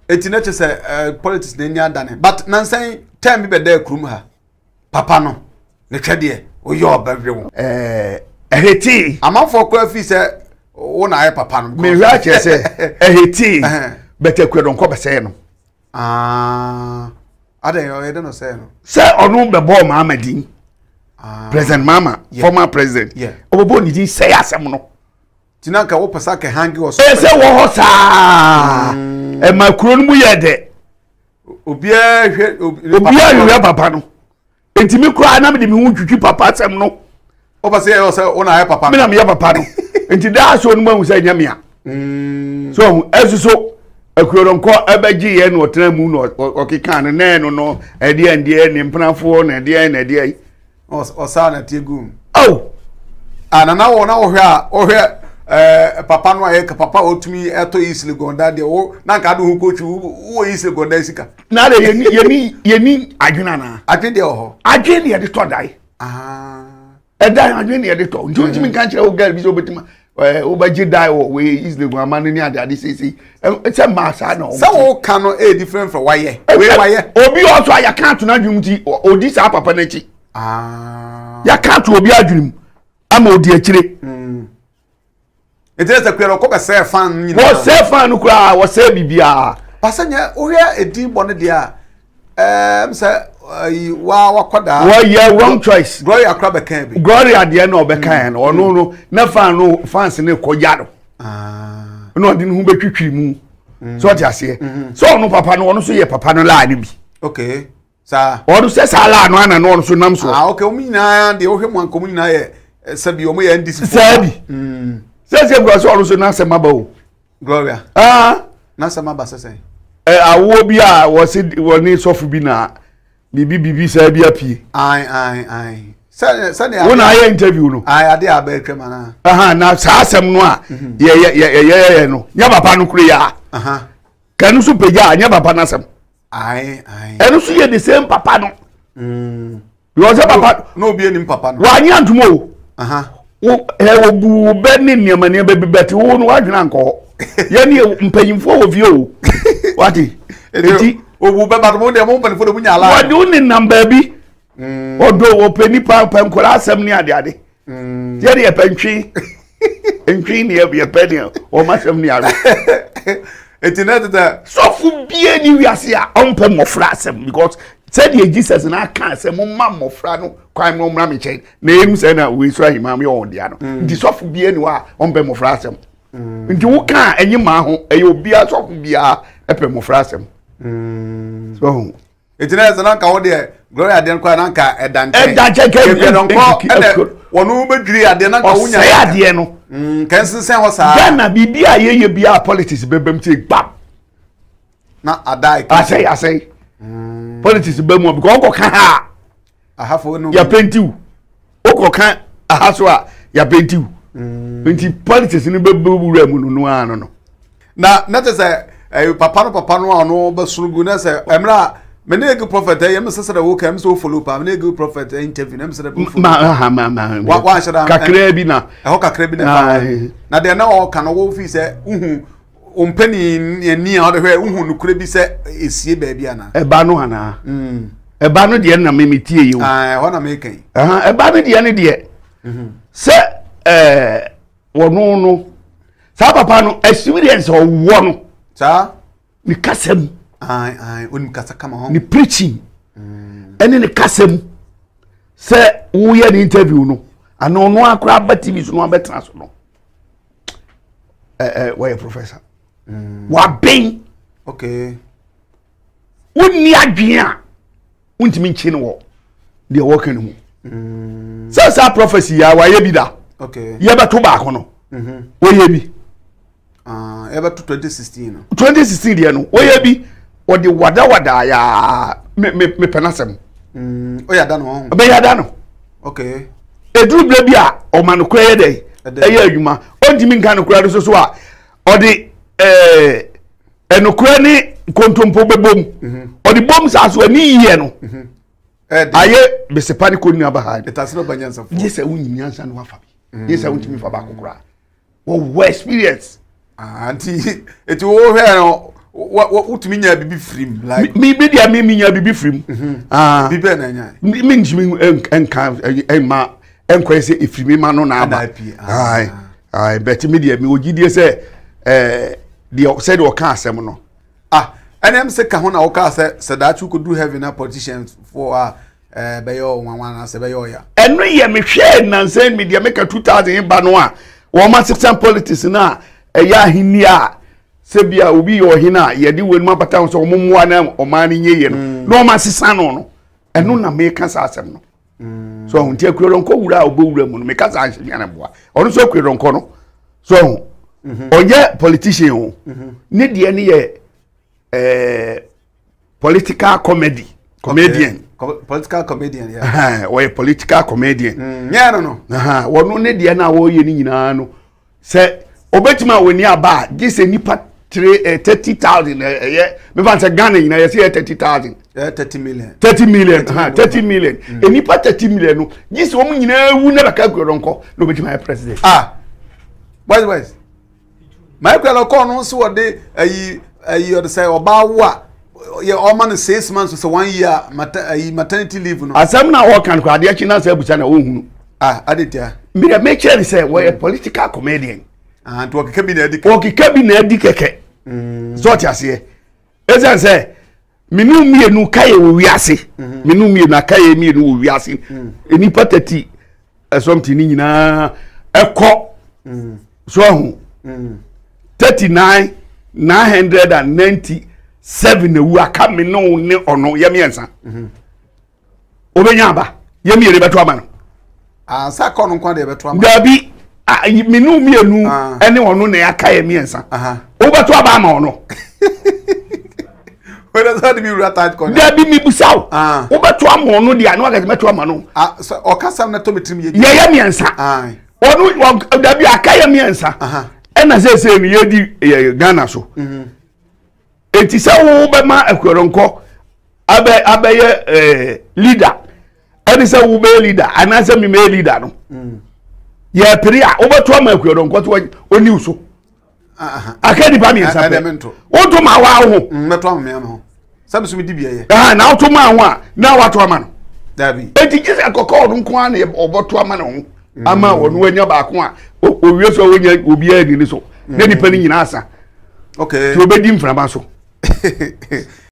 eti na chese politics na nya dane but nansan time be da krum ha papa no ne twede oyo obadwe eheti amafo kwa fi se wo na papa no me hwa che se eheti betakwadon ko bese no adan yo ede no se no se onu be bo Mahamadin President Mama former president obobo ni din say asem no tinanka wo pesa ke hangi wo so se wo ho sa makuro no mu yede obia hwe papa no entimi kura na me de me hu twitwi papa asem no o pese yo se wo na papa me na me papa no enti da so no mu say nyamia so esuso akuro nko abaji ye no tena mu no okeka ne no ede ni mpanafo na ede o sa na tiegum na wo hwe papa no aye ka papa otumi eto isile gonda de wo na nka do hu kochu wo isile gonda sika na de yeni adwena na adwen de ho adwen de to dai edan adwen de to ntumi kan kire wo girl bi so betima wo baji dai wo we isile go amane ni ade sisi e ma sa na so wo kan no different from waye obi also aya kan to na adwen ti odi sa papa na chi ya kan to obi adwen ama odi akire Etese kwero ko be se fan nyina wo se fan no kura wo se bibia pasanya ohia edin bone dia mse wa koda wo ye wrong choice glory akra be kan bi glory ade na obekan no no na fan no fans ne koja do no ade no hu betwitwi mu so ti ase so no papa no so ye papa no la ne bi okay sa o se sala no ana no so nam so okay o mi na de ohwe mu anko mu na ye sabi o mo ye ndisi sabi se go so so na se maba o gloria na se maba se awo bi a wo se woni sofu bi na bibi sa bi apie ai se ne wona aye interview no ade aba etwa na na sa asem no a ye no nya papa no kure ya kanu so peja nya papa na asem ai enu so ye the same papa no because papa no bi enim papa no wa nya ntumo wo bu be ni niam ne be beti wo no wadwena nko ye ni mpanyimfo wo vie o wati eti wo bu be ba mo de mo mpanyimfo de munya ala wadi uni number bi odo wo peni pa nkola asem ni ade ye de pantwi entwi ni ye peni o masem ni ade eti na tata sofu bie ni wiase a ompe mofra asem because said ye Jesus na kan se mo mammo fra no kwan mo mra me chen na em se na we so ahima me on dia no ndi sofu bie ni wa ompe mo fra asem ndi wo kan enyi ma ho e obi a sofu bia epe mo fra asem so etina se na ka wo de glory ade kwa na ka edante ke don ko wonu bedwiri ade na ka wunya ya ade no kan sen ho sa Ghana bibia ye bia politics bebem ti gbam na adai asay politics be mu because ko kan ha ahafo no ya pentiu ko kan ahaso a ya pentiu nti politics ni be wura mu no ano no na te say papa no no be surugu na say emra me na egu prophet yem sesere wo kam so follow pa me na egu prophet interview na me sesere ma wa shada kakra bi na ho kakra bi na na de na o kan wo fi say ompani ni a de hwe uhu nukure bi se esie ba bia na eba no ana eba no de na memetie yi ho na me kan eba no de ne de se wono no sa papa no experience o wo no sa ni kasam onim kasa kama ho ni preaching ene ni kasam se wo ye ni interview no ana no akra ba TV so no abetra so no we professor wa ben okay wonni adwen a untimi nchi ne wo de wo kan mu sa prophecy ya wa ye bi da okay ye beto ba ko no wo ye bi ye beto 2016 no 2016 de no wo ye bi wo de wada ya me penasem o ya da no be ya da no okay edru bla bi a o man ko ye dey e ya adwuma o ntimi nka no kura so a o de enokura ni kontompo bebom o di bom sa so ani yiye no aye besepani ko ni abaha etasino banyansa fo yesa wunyansa no afa bi yesa wuntimi fa ba kokura wo experience anti eti wo hwe no utumi nya bibi free like me dia me nya bibi free bibi na nya me njimi enka ma enkwese ifrimi ma no na aba ai bet me dia me ogidie se the said o ka asem no and am say ka ho na o ka say that you could do heaven na politicians for beyo wanwana se beyo ya eno ye me hwe na nsan media make 2000 ba no a wo ma system politics na ya hini a se bia obi yo hina ye di wenu mabata so omumwa na omani nyeye no no ma sisa no eno na me ka sa asem no so hunti akwero nko wura obowura mu no me ka sa ahye na boa ono so akwero nko no so oye politician o ne de ne ye political comedian political comedian yeah or a political comedian yeah no wonu ne de na wo ye ni nyina no se obetima woni aba gise nipa 30,000 me fan se Ghana nyina ye se 30,000 30 million 30 million nipa 30 million no gise wo nyina wu na baka gwero nko no obetima president boys Michael Okono so de ayi or say oba wa ye almost 6 months so 1 year maternity leave no asem na wo kan kwa de achi na say bucha na wo hunu adetia me make sure say we a political comedian and wo keke bi na adi keke so ti ase ezen say minu mienu kaye wo wiase minu mienu akaye mienu wo wiase enipa 30 something ni nyina ekọ so hu 39,997 ewu aka me no ne ono ye miensa obenya aba ye miere beto ama no sa kono kwa de beto ama dabi minu mienu ene ono ne aka ye miensa obeto aba ama ono whether that be real tight corner dabi mi busaw obeto ama ono dia no aka beto ama no so okasam na to metrim ye ye miensa ono dabi aka ye miensa ena se ni yedi Ghana so enti se wo be ma akweronko abaye leader eni se wo be leader ana se mi me leader no ye peria wo beto ma akweronko to oni uso akadi pa mi nsape wo to ma wa ho meto ma ho sabe so mi di biye na wo to ma ho a na wa to ma no dabi enti kise akoko no nko ana oboto ama no ho ama wonu anya ba ko a owie so wonya obi ani ni so ne nipa ni nyina asa okay to obedi mframa so